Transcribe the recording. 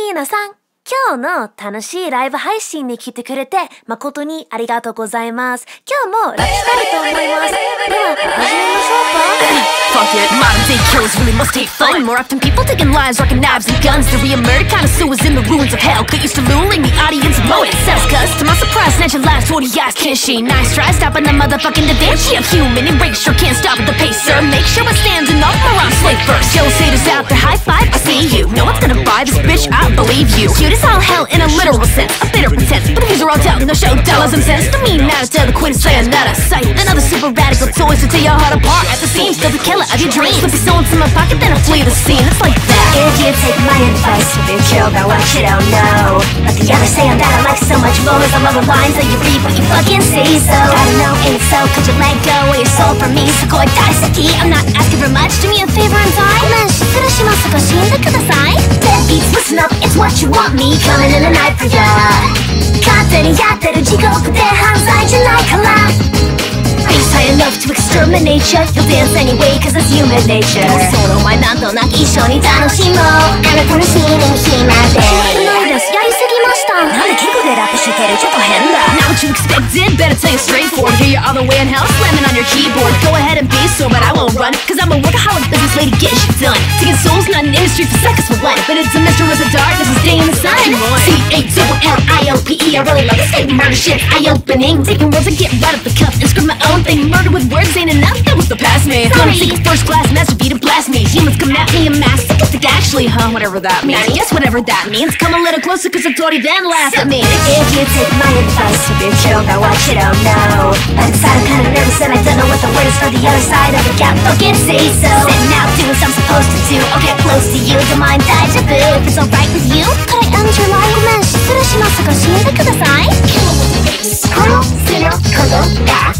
ーナさん、今日の楽しいライブ配信に来てくれて誠にありがとうございます。今日もラップしたいと思います。では始めましょうか。 Fuck it, modern day killers really must take fun. More often people taking lives, rocking knives and guns. The re-murder connoisseurs in the ruins of hell. Get used to luring the audience and blowing cells. Cause to my surprise, snatching lives, 40 eyes, can't she? Nice try, stopping the motherfucking Da Vinci. A human erasure, can't stop at the pace, sir. Make sure it stands in all morons slave first. Joe haters out there, high five, I see you. No one's gonna buy this bitch, I believe you. Cute as all hell in a literal sense, a bitter pretense. But the views are all telling, no show dollars and cents. The mean now to tell the queen to say another sight. Another super radical toys to tear your heart apart at the seams. Still the killer of your dreams. Slip your soul into my pocket, then I flee the scene. It's like that. If you take my advice, you'll be killed by what you don't know. But the others say I'm that I like so much more. As I love the lines that you read, but you fucking see. So I don't know, ain't it so? Could you let go of your soul for me? So go daiseki, I'm not asking for much. Do me a favor and die. 失礼しますが死んでください。Deadbeats, listen up, it's what you want me coming in the night for ya. 勝手にやってる地獄で犯罪じゃないから。Face high enough to exterminate ya. You'll dance anyway cause it's human nature. その前なんとなく一緒に楽しもう。あなたのシーンに暇でないです。やりすぎました。なんで結構でラップしてるちょっと変だ。 Not what you expected, better tell you straightforward. Hear you all the way in hell, slamming on your keyboard. Go ahead and be so, but I won't run. Cause I'm a workaholic business lady, get shit done. Taking souls, not an industry for seconds for one. But it's a mystery with the darkness, a day in the sun. C-A-double-L-I-O-P-E. I really love this fake murder shit, eye-opening. Taking words and get right up the cuff and scream my own thing. Murder with words ain't enough, that was the past me. Gonna take a first class masterpiece to blast me. Humans come at me en masse, stick actually, huh? Whatever that means. Yes, whatever that means. Come a little closer cause authority then laugh at me. If you take my advice, you'll be killed by what you don't know. But inside I'm kinda nervous and I don't know what the word is for the other side of the gap. Fucking say so. Sitting out doing what I'm supposed to do. I'll get close to you, don't mind deja vu. If it's alright with you, could I end your life? ごめん、失礼しますが死んでください。この背のことが